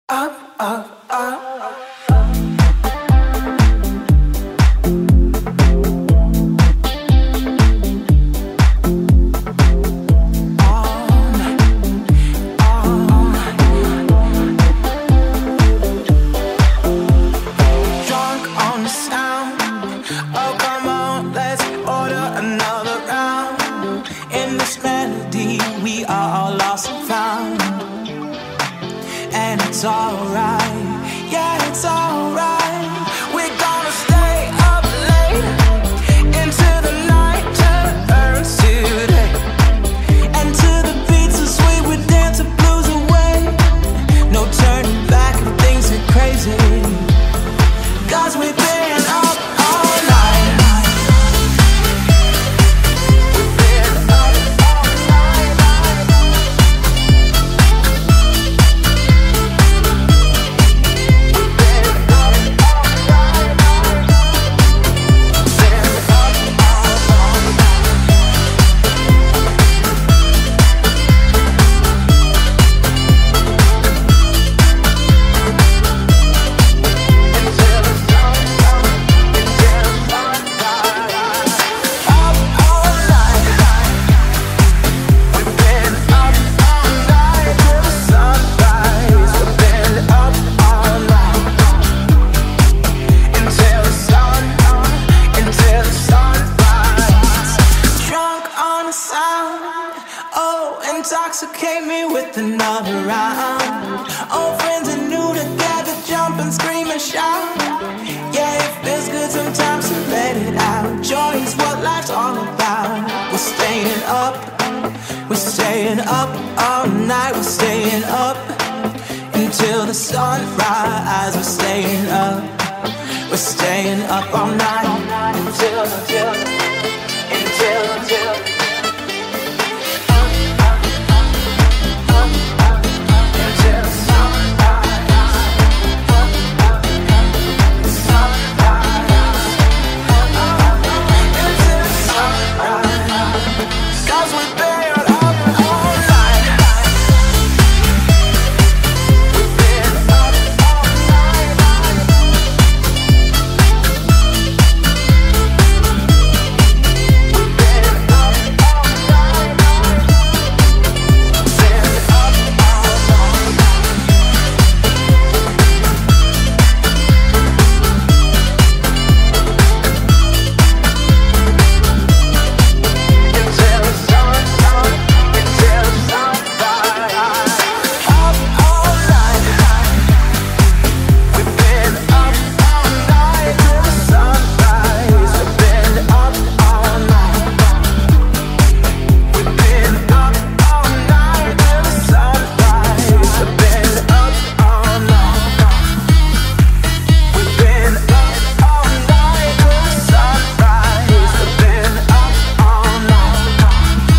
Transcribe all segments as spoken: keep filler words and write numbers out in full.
Up, up, up. And it's alright, yeah, it's alright. We're gonna stay up late into the night, turn today. And to the beats so sweet, we dance the blues away. No turning back if things are crazy, 'cause we've been up all night. We've been up all night. Intoxicate me with another round. Old friends and new together, jump and scream and shout. Yeah, it feels good sometimes to let it out. Joy is what life's all about. We're staying up, we're staying up all night. We're staying up until the sunrise. We're staying up, we're staying up all night until, until, until, until.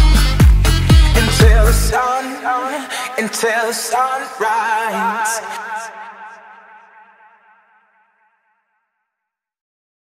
Until the sunrise.